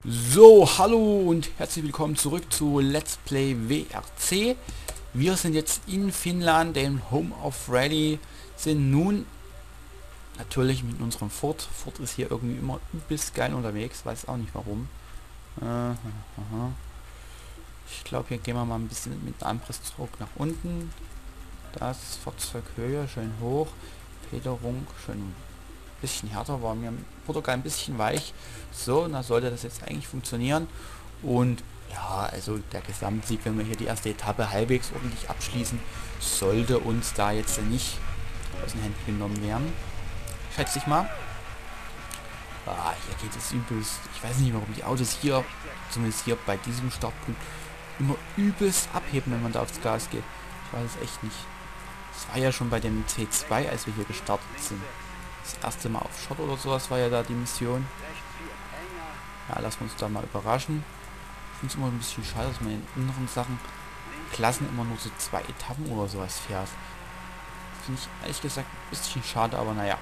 So, hallo und herzlich willkommen zurück zu Let's Play WRC. Wir sind jetzt in Finnland, dem Home of Rally, sind nun natürlich mit unserem Ford. Ford ist hier irgendwie immer übelst geil unterwegs, weiß auch nicht warum. Aha. Ich glaube, hier gehen wir mal ein bisschen mit Anpressdruck nach unten. Das Fahrzeughöhe schön hoch, Federung schön ein bisschen härter, war mir im Portugal ein bisschen weich. So, und da sollte das jetzt eigentlich funktionieren. Und ja, also der Gesamtsieg, wenn wir hier die erste Etappe halbwegs ordentlich abschließen, sollte uns da jetzt nicht aus den Händen genommen werden. Schätze ich mal. Hier geht es übelst. Ich weiß nicht, warum die Autos hier, zumindest hier bei diesem Startpunkt, immer übelst abheben, wenn man da aufs Gas geht. Ich weiß es echt nicht. Das war ja schon bei dem T2, als wir hier gestartet sind. Das erste Mal auf Shot oder sowas war ja da die Mission. Ja, lassen wir uns da mal überraschen. Ich finde es immer ein bisschen schade, dass man in inneren Sachen Klassen immer nur so 2 Etappen oder sowas fährt. Finde ich ehrlich gesagt ein bisschen schade, aber naja.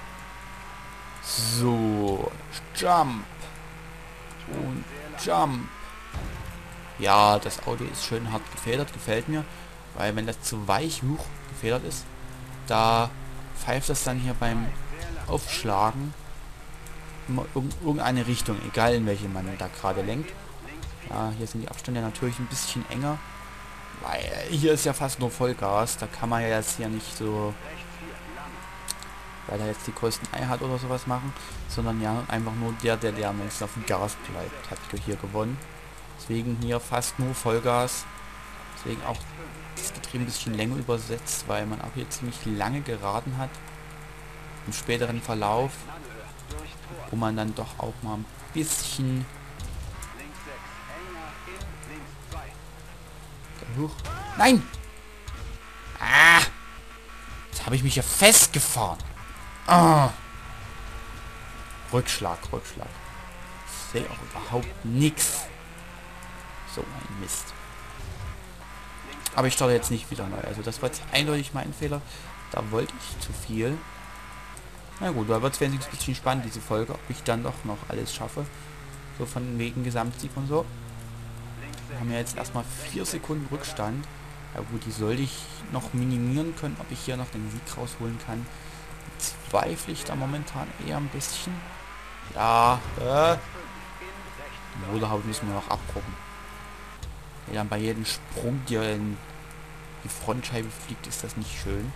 So, Jump. Und Jump. Ja, das Auto ist schön hart gefedert, gefällt mir. Weil wenn das zu weich hoch gefedert ist, da pfeift das dann hier beim Aufschlagen immer irgendeine Richtung, egal in welche man da gerade lenkt. Ja, hier sind die Abstände natürlich ein bisschen enger, weil hier ist ja fast nur Vollgas, da kann man ja jetzt hier nicht so, weil er jetzt die größten Eier hat oder sowas machen, sondern ja einfach nur der am längsten auf dem Gas bleibt, hat hier gewonnen. Deswegen hier fast nur Vollgas, deswegen auch das Getriebe ein bisschen länger übersetzt, weil man auch hier ziemlich lange geraten hat im späteren Verlauf, wo man dann doch auch mal ein bisschen hoch. Nein! Jetzt habe ich mich ja festgefahren. Rückschlag. Ich sehe auch überhaupt nichts. So ein Mist. Aber ich starte jetzt nicht wieder neu. Also das war jetzt eindeutig mein Fehler. Da wollte ich zu viel. Na gut, da wird es wenigstens ein bisschen spannend, diese Folge, ob ich dann doch noch alles schaffe. So von wegen Gesamtsieg und so. Wir haben ja jetzt erstmal 4 Sekunden Rückstand. Ja gut, die sollte ich noch minimieren können, ob ich hier noch den Sieg rausholen kann. Zweifle ich da momentan eher ein bisschen. Ja, die Motorhaut müssen wir noch abgucken. Wenn dann bei jedem Sprung dir in die Frontscheibe fliegt, ist das nicht schön.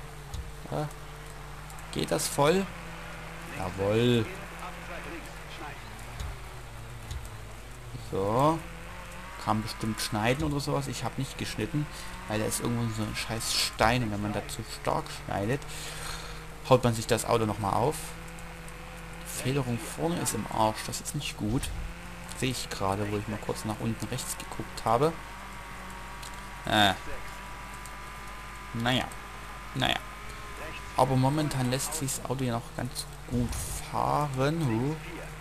Geht das voll? Jawohl. So. Kann bestimmt schneiden oder sowas. Ich habe nicht geschnitten, weil da ist irgendwo so ein scheiß Stein und wenn man da zu stark schneidet, haut man sich das Auto nochmal auf. Die Federung vorne ist im Arsch, das ist nicht gut. Sehe ich gerade, wo ich mal kurz nach unten rechts geguckt habe. Naja. Aber momentan lässt sich das Auto ja noch ganz gut fahren.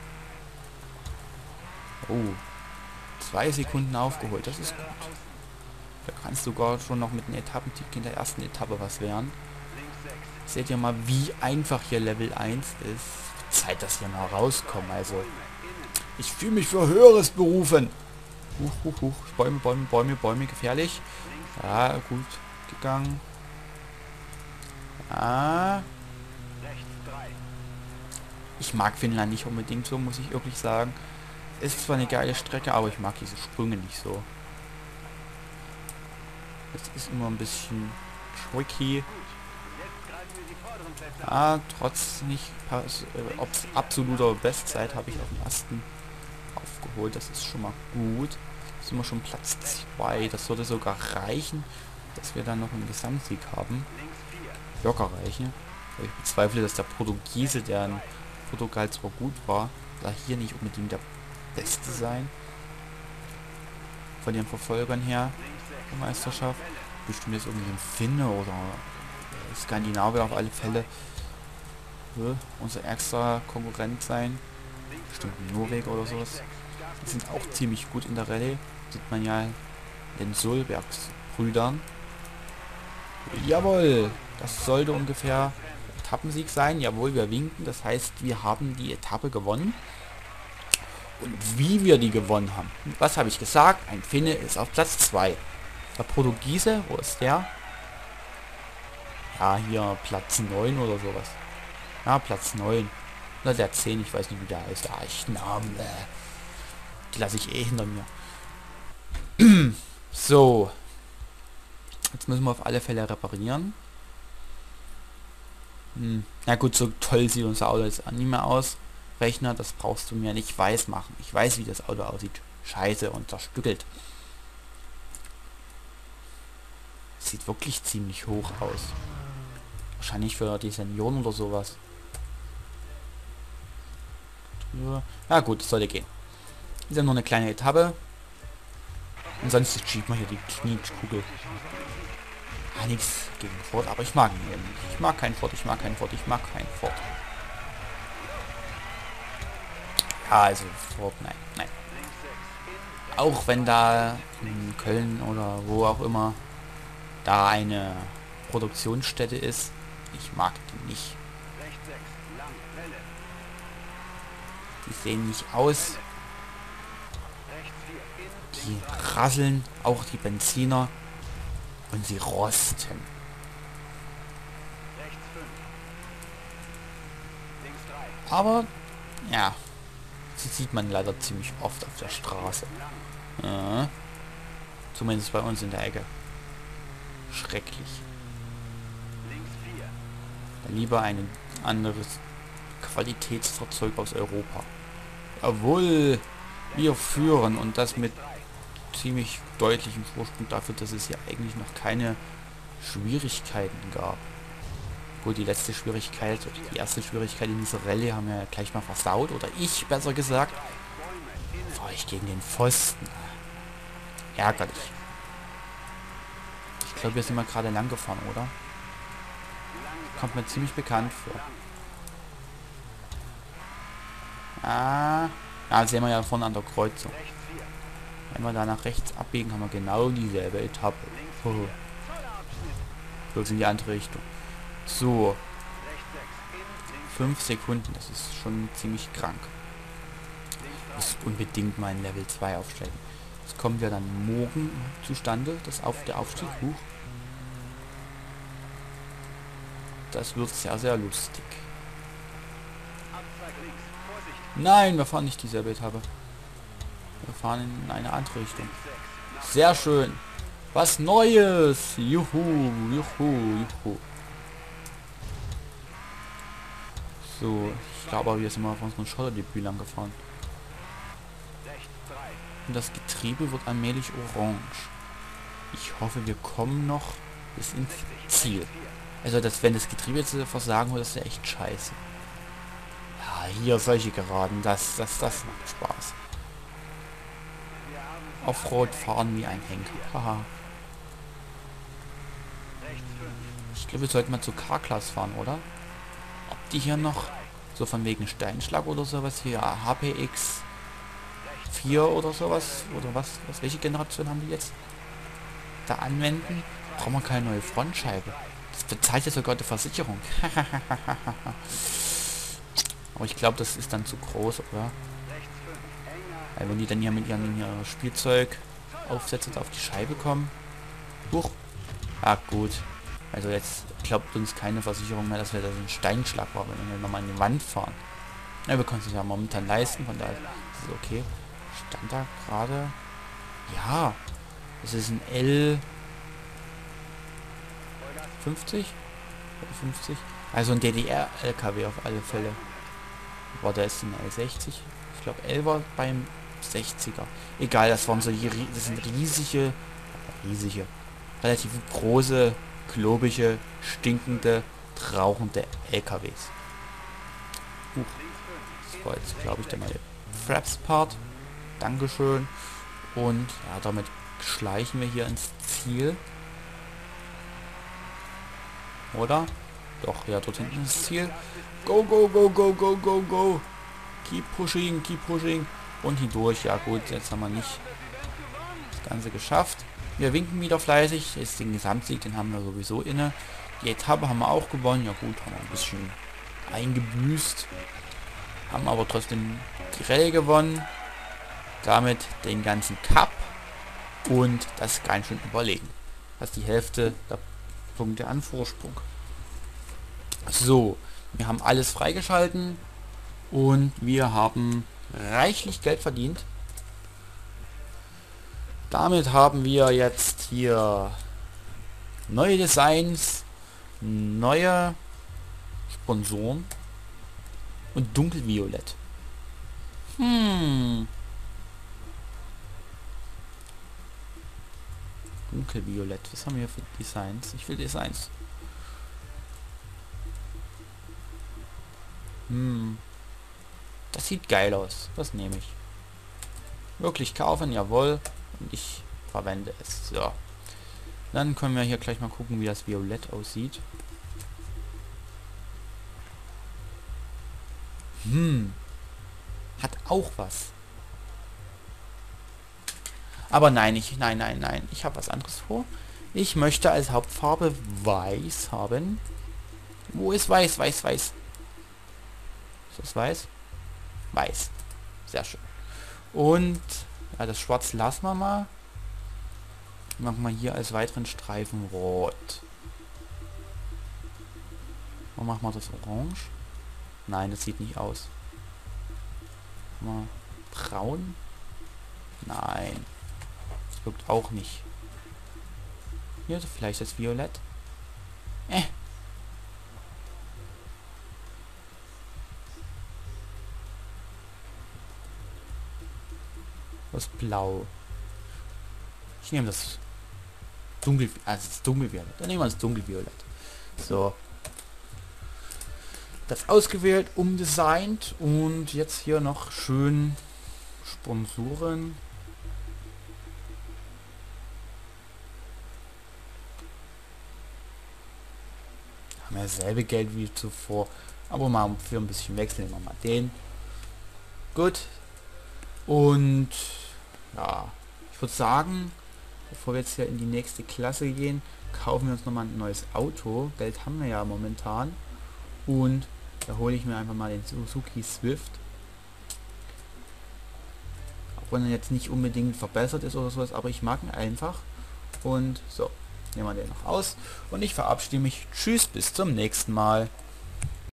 Oh. 2 Sekunden aufgeholt, das ist gut. Da kannst du sogar schon noch mit einem Etappentick in der ersten Etappe was werden. Seht ihr mal, wie einfach hier Level 1 ist. Zeit, dass hier mal rauskommen. Also, ich fühle mich für Höheres berufen. Huch. Bäume, gefährlich. Ja, gut gegangen. Ich mag Finnland nicht unbedingt so, muss ich wirklich sagen. Ist zwar eine geile Strecke, aber ich mag diese Sprünge nicht so. Das ist immer ein bisschen tricky. Trotz nicht absoluter Bestzeit habe ich auf dem ersten aufgeholt. Das ist schon mal gut. Das ist immer schon Platz 2. Das sollte sogar reichen, dass wir dann noch einen Gesamtsieg haben. Locker reichen. Ich bezweifle, dass der Portugiese, der in Portugal zwar gut war, da hier nicht unbedingt der Beste sein. Von den Verfolgern her der Meisterschaft. Bestimmt jetzt irgendwie ein Finne oder Skandinavier auf alle Fälle. Unser ärgster Konkurrent sein. Bestimmt ein Norweg oder sowas. Die sind auch ziemlich gut in der Rallye. Sieht man ja den Solbergs Brüdern. Jawohl! Das sollte ungefähr Etappensieg sein. Jawohl, wir winken. Das heißt, wir haben die Etappe gewonnen. Und wie wir die gewonnen haben. Was habe ich gesagt? Ein Finne ist auf Platz 2. Der Portugiese, wo ist der? Ja, hier Platz 9 oder sowas. Ja, Platz 9. Oder der 10, ich weiß nicht, wie der heißt. Ah, ich Namen. Die lasse ich eh hinter mir. So. Jetzt müssen wir auf alle Fälle reparieren. Na gut, so toll sieht unser Auto jetzt nicht mehr aus. Rechner, das brauchst du mir nicht weiß machen. Ich weiß, wie das Auto aussieht. Scheiße und zerstückelt. Sieht wirklich ziemlich hoch aus. Wahrscheinlich für die Senioren oder sowas. Ja gut, das sollte gehen. Ist ja nur eine kleine Etappe. Ansonsten schiebt man hier die Kniekugel. Ah, nichts gegen Ford, aber ich mag ihn eben nicht. Ich mag keinen Ford, ich mag keinen Ford, ich mag keinen Ford. Ja, also Ford, nein, nein. Auch wenn da in Köln oder wo auch immer da eine Produktionsstätte ist, ich mag die nicht. Die sehen nicht aus. Die rasseln, auch die Benziner. Und sie rosten. Aber, ja, sie sieht man leider ziemlich oft auf der Straße. Ja, zumindest bei uns in der Ecke. Schrecklich. Lieber ein anderes Qualitätsfahrzeug aus Europa. Obwohl wir führen und das mit ziemlich deutlichem Vorsprung dafür, dass es hier eigentlich noch keine Schwierigkeiten gab. Gut, die letzte Schwierigkeit, oder die erste Schwierigkeit in dieser Rallye haben wir ja gleich mal versaut, oder ich besser gesagt, fahre ich gegen den Pfosten. Ärgerlich. Ich glaube, wir sind mal gerade lang gefahren, oder? Kommt mir ziemlich bekannt vor. Ah, sehen wir ja vorne an der Kreuzung. Wenn wir da nach rechts abbiegen, haben wir genau dieselbe Etappe. Bloß in die andere Richtung. So. 5 Sekunden, das ist schon ziemlich krank. Ich muss unbedingt mal ein Level 2 aufstellen. Das kommt ja dann morgen zustande, der Aufstieg hoch. Das wird sehr, sehr lustig. Nein, wir fahren nicht dieselbe Etappe. Wir fahren in eine andere Richtung. Sehr schön. Was Neues. Juhu, juhu, juhu. So, ich glaube, wir sind mal auf unseren Schotterdebüt lang gefahren. Und das Getriebe wird allmählich orange. Ich hoffe, wir kommen noch bis ins Ziel. Also, wenn das Getriebe jetzt versagen wird, das ist ja echt scheiße. Ja, hier solche Geraden, das macht Spaß. Offroad fahren wie ein Henker. Haha. Ich glaube, wir sollten mal zu K-Class fahren, oder? Ob die hier noch so von wegen Steinschlag oder sowas hier HPX 4 oder sowas oder was welche Generation haben die jetzt da anwenden? Brauchen wir keine neue Frontscheibe. Das bezahlt ja sogar die Versicherung. Aber ich glaube, das ist dann zu groß, oder? Weil wenn die dann hier mit ihrem Spielzeug aufsetzen auf die Scheibe kommen. Huch. Ah, gut. Also jetzt glaubt uns keine Versicherung mehr, dass wir da so einen Steinschlag haben, wenn wir nochmal in die Wand fahren. Ja, wir können es ja momentan leisten, von daher ist es okay. Stand da gerade... Ja. Das ist ein L... 50? Oder 50? Also ein DDR-LKW auf alle Fälle. War der ist ein L60? Ich glaube L war beim 60er. Egal, das waren so das sind riesige, relativ große, klobige, stinkende, rauchende LKWs. Das war jetzt, glaube ich, der neue Fraps-Part. Dankeschön. Und ja, damit schleichen wir hier ins Ziel. Oder? Doch, ja, dort hinten ist das Ziel. Go, go, go, go, go, go, go. Keep pushing, keep pushing. Und hindurch. Ja gut, jetzt haben wir nicht das Ganze geschafft. Wir winken wieder fleißig. Ist den Gesamtsieg, den haben wir sowieso inne. Die Etappe haben wir auch gewonnen. Ja gut, haben wir ein bisschen eingebüßt. Haben aber trotzdem die Rallye gewonnen. damit den ganzen Cup und das ganz schön überlegen. Das ist die Hälfte der Punkte an Vorsprung. So, wir haben alles freigeschalten und wir haben reichlich Geld verdient. Damit haben wir jetzt hier neue Designs, neue Sponsoren und dunkelviolett. Dunkelviolett. Was haben wir für Designs? Ich will Designs. Das sieht geil aus. Das nehme ich. Wirklich kaufen, jawohl. Und ich verwende es. So. Dann können wir hier gleich mal gucken, wie das Violett aussieht. Hat auch was. Aber nein, nein. Ich habe was anderes vor. Ich möchte als Hauptfarbe weiß haben. Wo ist weiß? Weiß. Ist das weiß? Weiß. Sehr schön. Und ja, das Schwarz lassen wir mal. Machen wir hier als weiteren Streifen rot. Und machen wir das orange? Nein, das sieht nicht aus. Mal braun? Nein. Das wirkt auch nicht. Hier vielleicht das Violett. Das Blau. Ich nehme das Dunkelviolett. Dann nehmen wir das Dunkelviolett. So. Das ausgewählt, umdesignt und jetzt hier noch schön Sponsoren. Haben ja dasselbe Geld wie zuvor, aber mal für ein bisschen wechseln wir mal den. Gut. Und ja, ich würde sagen, bevor wir jetzt hier in die nächste Klasse gehen, kaufen wir uns nochmal ein neues Auto. Geld haben wir ja momentan. Und da hole ich mir einfach mal den Suzuki Swift. Auch wenn er jetzt nicht unbedingt verbessert ist oder sowas, aber ich mag ihn einfach. Und so, nehmen wir den noch aus. Und ich verabschiede mich. Tschüss, bis zum nächsten Mal.